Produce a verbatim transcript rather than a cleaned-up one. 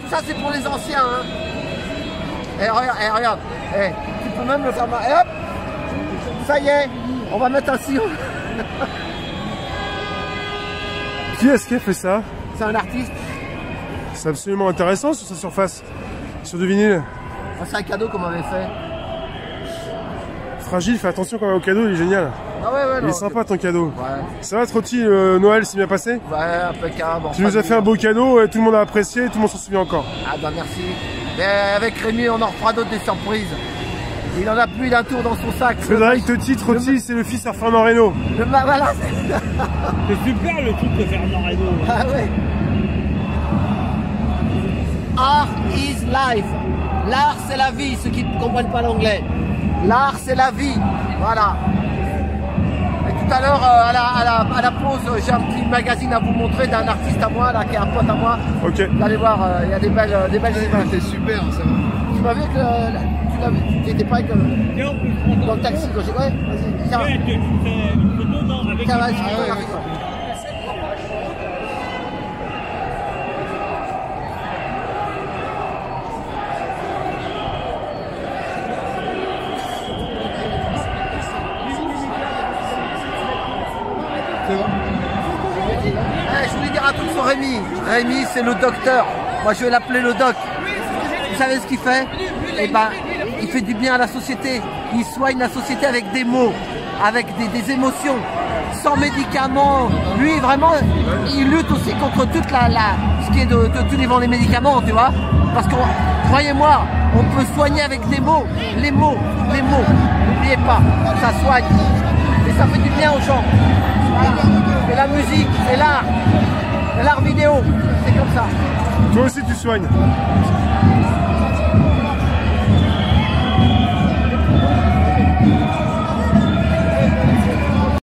tout ça c'est pour les anciens. Hein. Et regarde, et regarde. Et, tu peux même le faire. Et hop, ça y est, on va mettre un sillon. Qui est-ce qui a fait ça? C'est un artiste. C'est absolument intéressant sur sa surface. Sur du vinyle. C'est un cadeau qu'on m'avait fait. Fragile, fais attention quand même au cadeau, il est génial. Ah ouais, ouais, il non, est sympa ton cadeau. Ouais. Ça va Trotti, euh, Noël s'est bien passé? Ouais, impeccable. Tu nous as fait un beau cadeau et tout le monde a apprécié et tout le monde s'en souvient encore. Ah bah merci. Mais avec Rémi, on en refera d'autres des surprises. Il en a plus d'un tour dans son sac. Frédéric Totti, Trotti, c'est le fils à Fernand Reynaud. Le ma voilà. C'est super le truc de Fernand Reynaud. Ah ouais. Art is life. L'art c'est la vie, ceux qui ne comprennent pas l'anglais. L'art c'est la vie. Voilà. Et tout à l'heure, euh, à, la, à, la, à la pause, j'ai un petit magazine à vous montrer d'un artiste à moi, là, qui est un pote à moi. Ok. Vous allez voir, il euh, y a des belles, des belles images. C'est super, ça va. Tu m'as vu que tu l'avais, tu n'étais pas avec le, dans le taxi quand j'ai. Ouais, vas-y. Tiens. Ouais, tu fais une photo non, avec Tiens, une- vas-y, Ah, ouais, avec toi. C'est bon. Eh, je voulais dire un truc sur Rémi. Rémi, c'est le docteur. Moi, je vais l'appeler le doc. Vous savez ce qu'il fait? Eh ben, il fait du bien à la société. Il soigne la société avec des mots, avec des, des émotions, sans médicaments. Lui, vraiment, il lutte aussi contre toute la, la ce qui est de, de tous les vents les médicaments, tu vois. Parce que, croyez-moi, on peut soigner avec des mots. Les mots, les mots. N'oubliez pas, ça soigne. Et ça fait du bien aux gens. Voilà. Et la musique, c'est l'art. C'est l'art vidéo. C'est comme ça. Toi aussi tu soignes.